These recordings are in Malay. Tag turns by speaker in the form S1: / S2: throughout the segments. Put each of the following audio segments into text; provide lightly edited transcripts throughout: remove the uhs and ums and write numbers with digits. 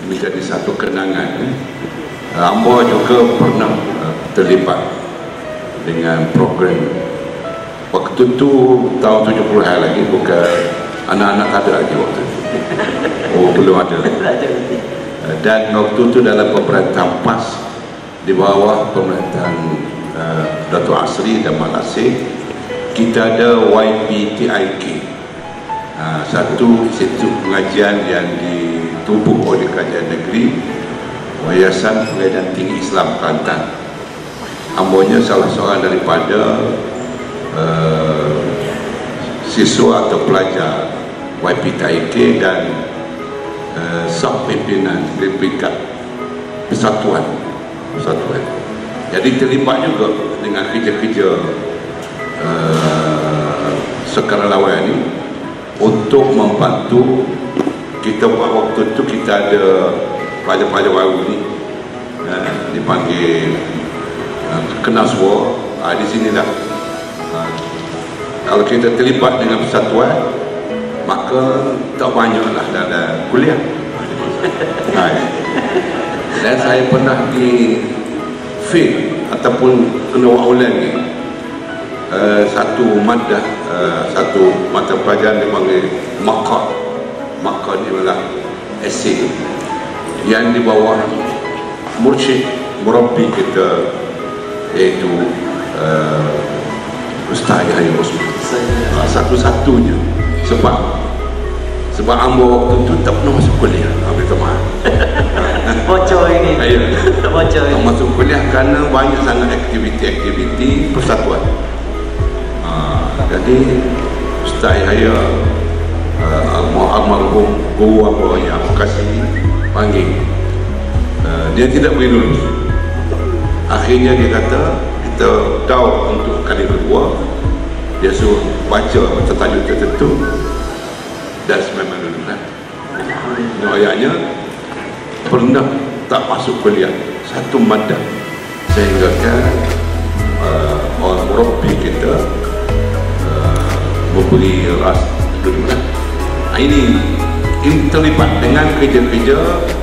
S1: menjadi satu kenangan. Ambo juga pernah terlibat dengan program waktu tu tahun 70-an lagi, bukan anak-anak tak ada lagi waktu itu. Oh, belum ada. Dan waktu itu dalam pemerintahan PAS di bawah pemerintahan Datuk Asri dan Malasih, kita ada YPTIK, satu institut pengajian yang ditubuh oleh Kerajaan Negeri, Yayasan Pengajian Tinggi Islam Kelantan. Ambonya salah seorang daripada siswa atau pelajar YPTIK dan sub pimpinan di peringkat persatuan. Jadi terlibat juga dengan kerja-kerja sukarelawan ini untuk membantu kita. Waktu itu kita ada pelajar-pelajar baru ni dipanggil Kenaswa. Di sinilah kalau kita terlibat dengan persatuan, maka tak banyaklah dalam kuliah. Dan saya pernah di fail ataupun kena buat ulang ni satu madah, satu mata pelajaran dipanggil Maqad ni adalah esei yang di bawah mursyid murabbi kita, iaitu Ustaz Yahya Osman. Satu-satunya sebab ambo waktu tu tak pernah masuk kuliah. Minta maaf.
S2: Bocor ini. Bocor ini.
S1: Masuk kuliah kerana banyak sangat aktiviti-aktiviti persatuan. Jadi Ustaz Yahya almarhum guru apa yang aku kasih panggil, dia tidak beri lulus. Akhirnya dia kata kita tahu untuk kali kedua dia suruh baca tajuk tertentu dan memang lulus. Ayahnya pernah tak masuk kuliah satu madah, sehingga kan orang murabbi kita memberi ras dulu. Ini terlibat dengan kerja-kerja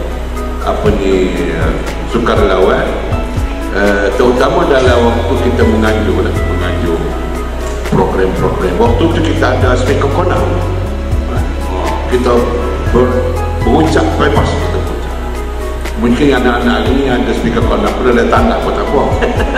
S1: sukarelawan, terutama dalam waktu kita menganjur program-program. Waktu itu kita ada speaker corner, kita berucap bebas. Mungkin anak-anak ini ada speaker corner, pun ada tanda pun tak apa.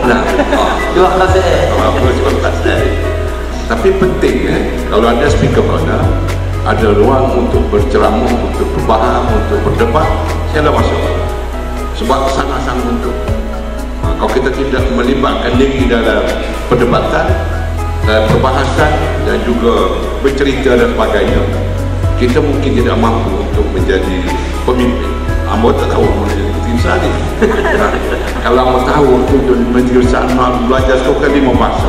S2: Dua kelas.
S1: Tapi penting kalau ada speaker corner, ada ruang untuk berceramah, untuk berbahas, untuk berdebat, saya dah masuk. Sebab sangat-sangat untuk kalau kita tidak melibatkan diri dalam perdebatan, dalam perbahasan dan juga bercerita dan sebagainya, kita mungkin tidak mampu untuk menjadi pemimpin. Ambo tak tahu menjadi menteri besar ni. Kalau ambo tahu untuk menteri besar, nak belajar sekolah 5 bahasa.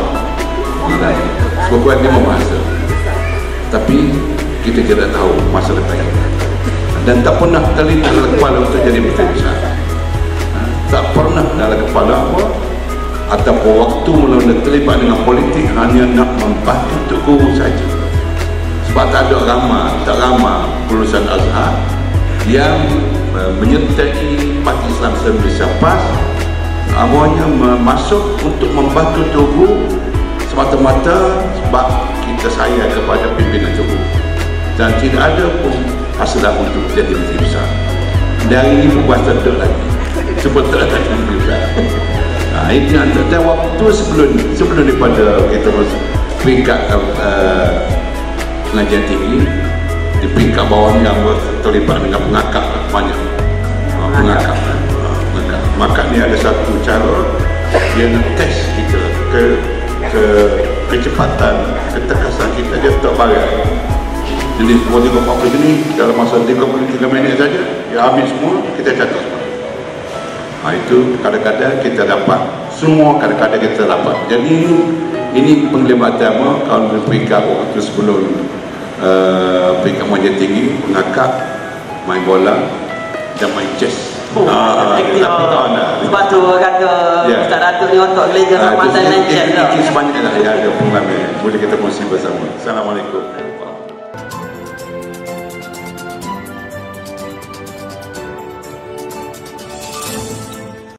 S1: Sekolah 5 bahasa. Tapi kita tidak tahu masa depan kita. Dan tak pernah terlintas dalam kepala untuk jadi menteri besar. Tak pernah dalam kepala apa ataupun waktu mula-mula terlibat dengan politik hanya nak membantu untuk guru saja. Sebab tak ramai lulusan Azhar yang menyertai Parti Islam Malaysia PAS. Awalnya masuk untuk membantu tubuh semata-mata sebab kita sayang kepada pimpinan tubuh, dan tidak ada pun hasrat untuk jadi menteri besar. Dan ini bukan terdekat lagi sebab tak ada menteri besar. Ini antara waktu sebelum daripada kita masuk peringkat pengajian tinggi. Di peringkat bawah ni yang terlibat dengan pengakak banyak. Pengakak. Maka ni ada satu cara dia nak test kita ke kecepatan, ketekasan kita, dia tak barang. Jadi semua 30-40 ni dalam masa 33 minit saja dia habis semua, kita catat semua. Itu kadang-kadang kita dapat semua, kadang-kadang kita dapat. Jadi ini penglibatan kalau di peringkat waktu sebelum peringkat manjat tinggi, pengakak, main bola dan main chess.
S2: Sebab tu kata Ustaz Datuk ni otak gereja Rahmatan dan chess.
S1: Itu sebanyak lah yang ada pengalaman boleh kita kongsi bersama. Assalamualaikum.